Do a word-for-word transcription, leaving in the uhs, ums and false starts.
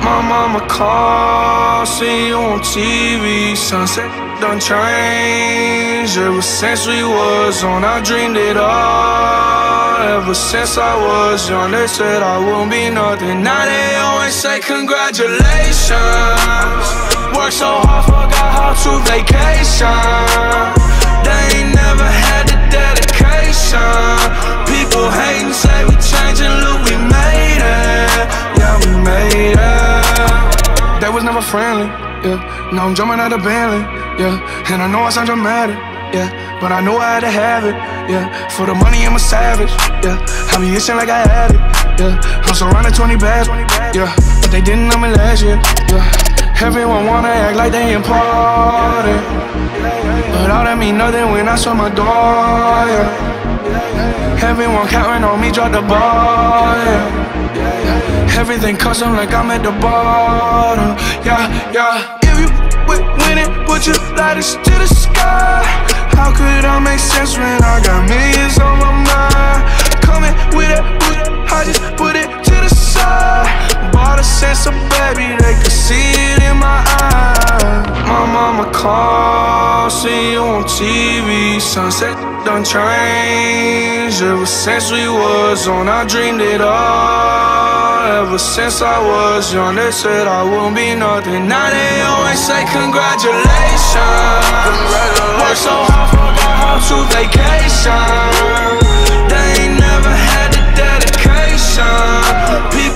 My mama called, see you on T V. Sunset done changed. Ever since we was on, I dreamed it all. Ever since I was young, they said I wouldn't be nothing. Now they always say congratulations. Worked so hard, forgot how to vacation. They ain't never had the dedication. People hating, say we changing, look, we made it. Yeah, we made it. They was never friendly, yeah. Now I'm jumping out of Bentley, yeah. And I know I sound dramatic, yeah, but I know I had to have it, yeah. For the money, I'm a savage, yeah. I be itching like I had it, yeah. I'm surrounded twenty bags, yeah. But they didn't know me last year, yeah. Everyone wanna act like they important, but all that mean nothing when I saw my door, yeah. Everyone counting on me, drop the ball, yeah. Everything custom like I'm at the bottom, yeah, yeah. If you win it, put your lighters to the sky. How could I make sense when I got millions on my mind? Coming with it, I just put it to the side. Bought a sense of baby, they could see it in my eyes. My mama called, see you on T V. Sunset done changed. Ever since we was on, I dreamed it all. Ever since I was young, they said I wouldn't be nothing. Now they always say congratulations. Congratulations. Worked so hard, forgot how to vacation. They ain't never had the dedication. People